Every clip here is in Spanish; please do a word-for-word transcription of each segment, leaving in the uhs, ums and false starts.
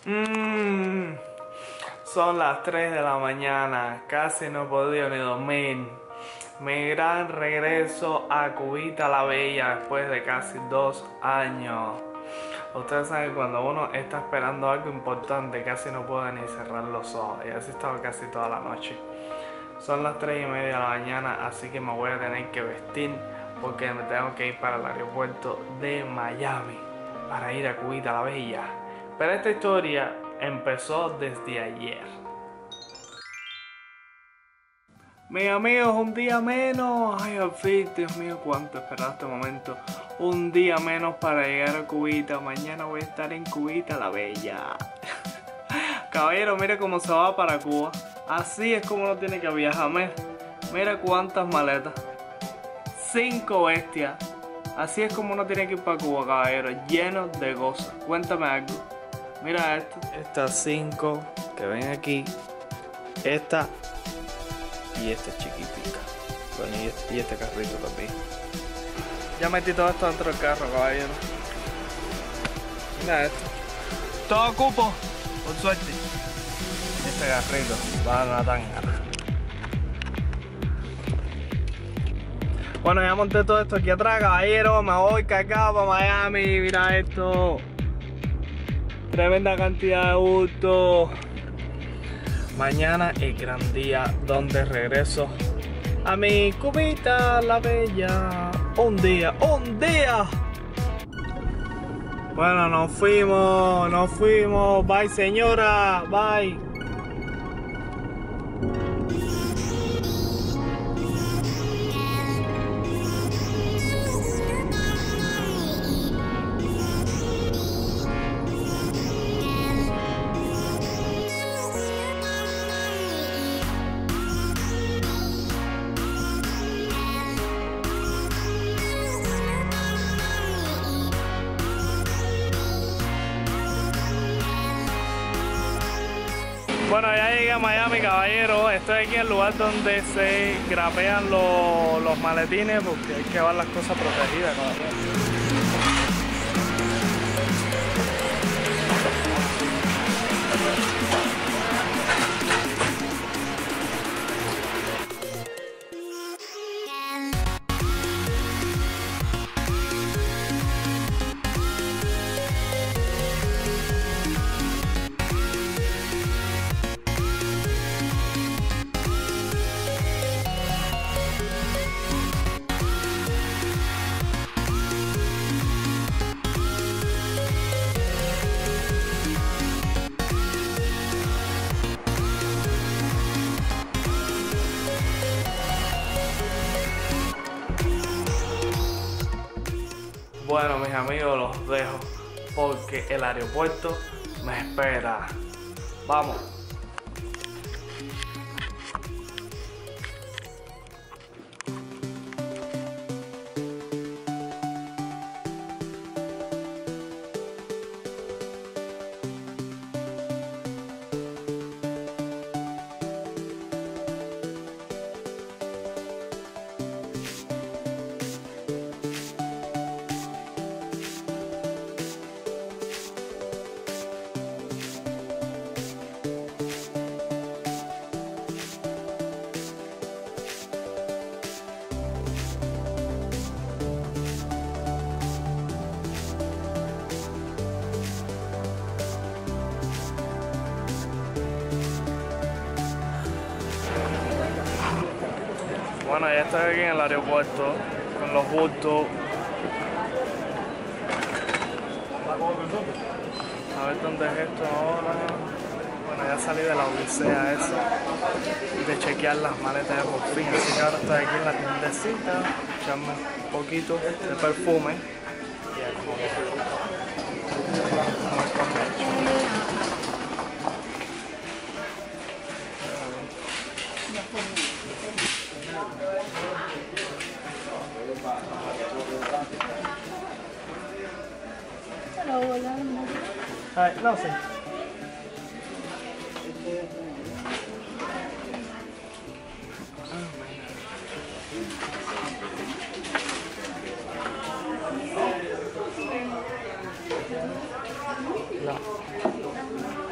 Mmm, son las tres de la mañana, casi no he podido ni dormir. Mi gran regreso a Cubita la Bella después de casi dos años. Ustedes saben que cuando uno está esperando algo importante casi no puede ni cerrar los ojos. Y así estaba casi toda la noche. Son las tres y media de la mañana, así que me voy a tener que vestir porque me tengo que ir para el aeropuerto de Miami para ir a Cubita la Bella. Pero esta historia empezó desde ayer. Mis amigos, un día menos. Ay, al fin, Dios mío, cuánto he esperado este momento. Un día menos para llegar a Cubita. Mañana voy a estar en Cubita la Bella. Caballero, mire cómo se va para Cuba. Así es como uno tiene que viajar. Mira, mira cuántas maletas. Cinco bestias. Así es como uno tiene que ir para Cuba, caballero. Lleno de cosas. Cuéntame algo. Mira esto. Estas cinco que ven aquí. Esta y esta chiquitica. Bueno, y este, y este carrito también. Ya metí todo esto dentro del carro, caballero. Mira esto. Todo cupo, por suerte. Este carrito va a dar una tangana. Bueno, ya monté todo esto aquí atrás, caballero. Me voy cargado para Miami. Mira esto. Tremenda cantidad de bultos. Mañana el gran día donde regreso a mi Cubita la Bella. Un día, un día. Bueno, nos fuimos, nos fuimos. Bye, señora, bye. Bueno, ya llegué a Miami, caballero. Estoy aquí en el lugar donde se grapean los, los maletines porque hay que llevar las cosas protegidas, caballero. Bueno, mis amigos, los dejo porque el aeropuerto me espera. Vamos. Bueno, ya estoy aquí en el aeropuerto con los bultos. A ver dónde es esto ahora. Bueno, ya salí de la odisea esa de chequear las maletas de por fin. Así que ahora estoy aquí en la tiendecita, echarme un poquito de perfume. Hello, hola. Hi, no sé. No.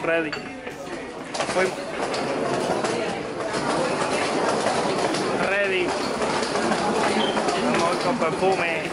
Ready. Voy. Ready. Vamos con perfume.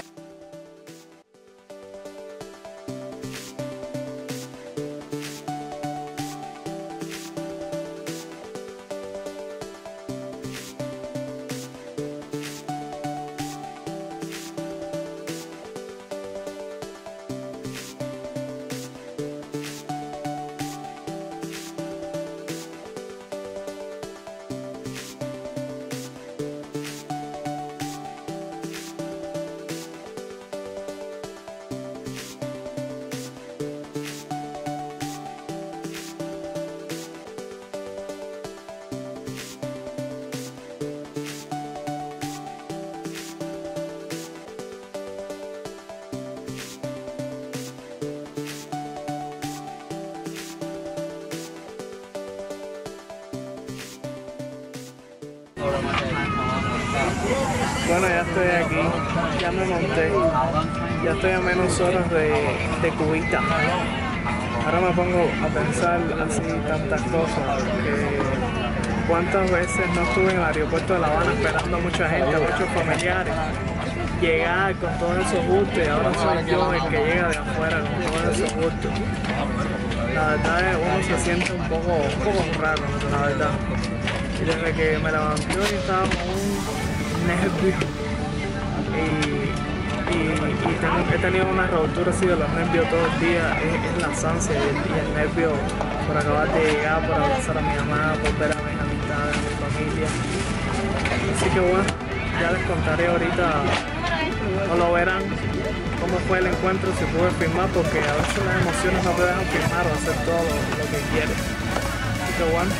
Bueno, ya estoy aquí, ya me monté, ya estoy a menos horas de, de Cubita. Ahora me pongo a pensar así tantas cosas, que cuántas veces no estuve en el aeropuerto de La Habana esperando a mucha gente, a muchos familiares, llegar con todos esos gustos y ahora soy yo el que llega de afuera con todos esos gustos. La verdad es uno se siente un poco, un poco raro, la verdad. Y desde que me levanté hoy estaba con un nervio y, y, y tengo, he tenido una rotura así de los nervios todo el día, es, es la ansia y el, y el nervio por acabar de llegar, por abrazar a mi mamá, por ver a mis amistades, a mi familia. Así que bueno, ya les contaré ahorita, o lo verán, cómo fue el encuentro, si pude filmar, porque a veces las emociones no te dejan filmar o hacer todo lo, lo que quieres. Así que bueno.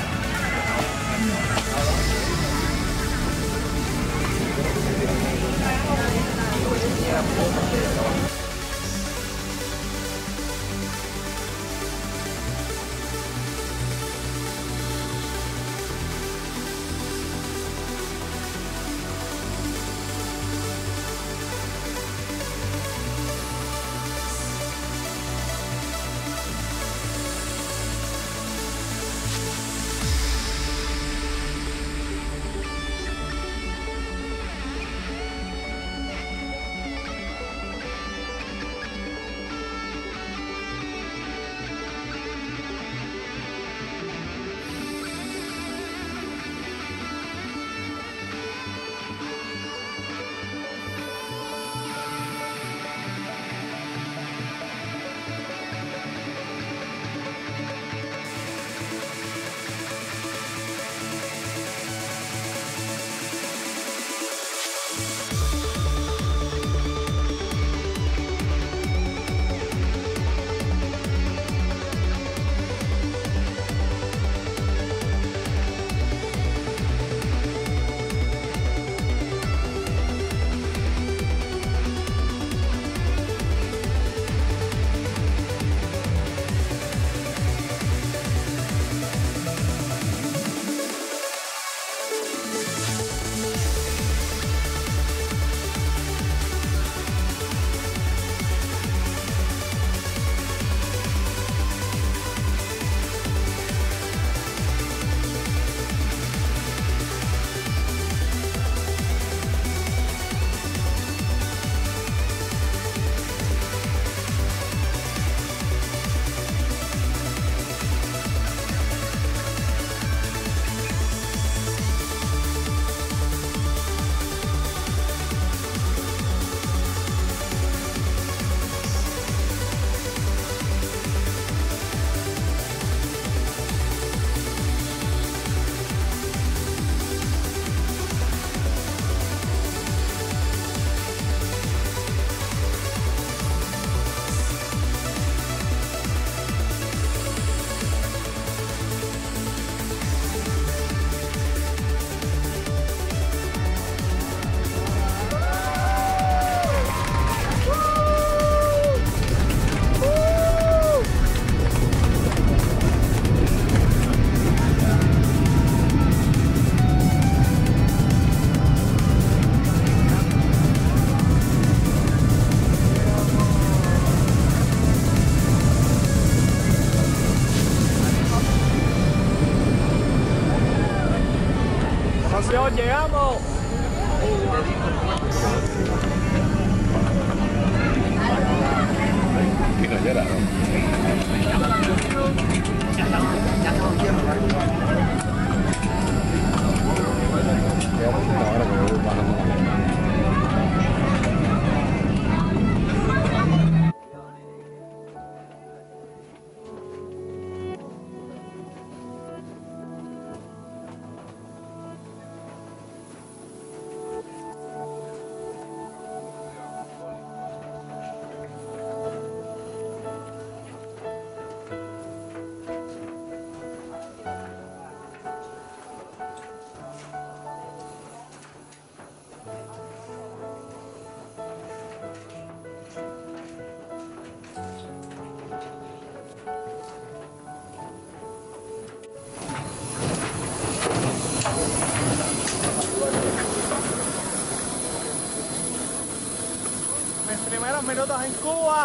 primeros minutos en Cuba.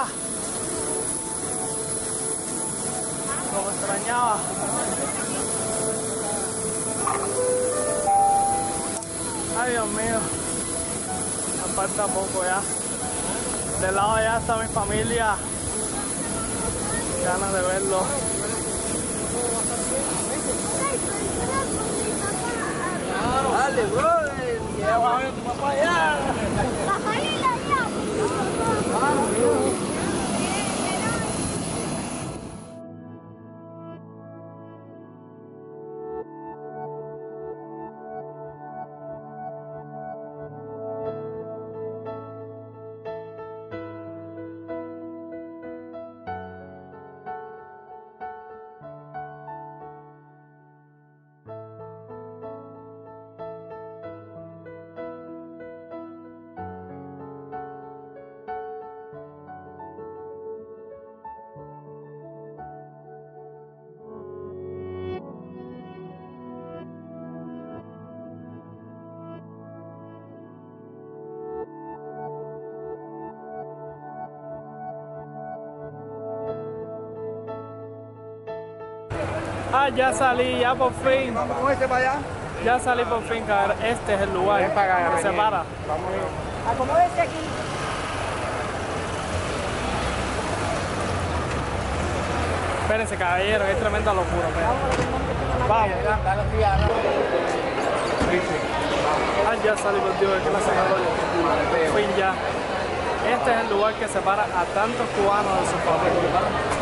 Como extrañaba. Ay, Dios mío. Me falta poco ya. Del lado de allá está mi familia. Ganas de verlo. Dale, brother. Lleva a ver tu papá allá. Ah, ya salí, ya por fin. Vamos con ese para allá. Ya salí por fin, cabrón. Este es el lugar Ven para acá, que se ven. para. Vamos. Acomódese aquí. Espérense, caballero, que es tremenda locura. Espérense. Vamos. Dale, tía, dale. Ah, ya salí por Dios, que la sacatoria. Por fin ya. Este es el lugar que separa a tantos cubanos de sus familias.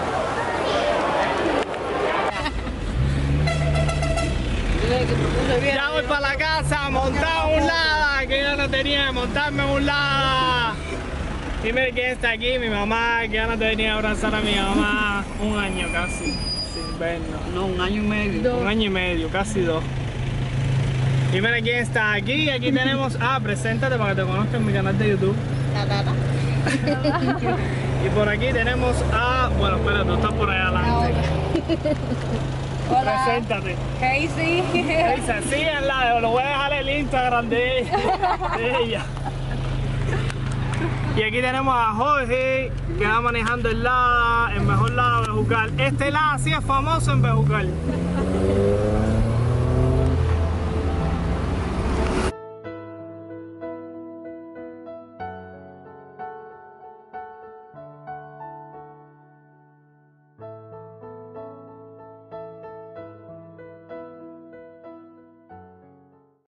Ya voy para la casa, montado un lado, que yo no tenía de montarme un lado. Y miren quién está aquí, mi mamá, que ya no tenía de abrazar a mi mamá. Un año casi, sin vernos. No, un año y medio. Un año y medio, casi dos. Y miren quién está aquí, aquí tenemos, ah, preséntate para que te conozcan en mi canal de YouTube. La tata. Y por aquí tenemos a, bueno, espera, tú estás por allá adelante. Hola. Preséntate. Casey. Dice, síganla, lo voy a dejar el Instagram de ella. De ella. Y aquí tenemos a Jorge, que va manejando el Lada, el mejor Lada de Bejucal. Este Lada sí es famoso en Bejucal.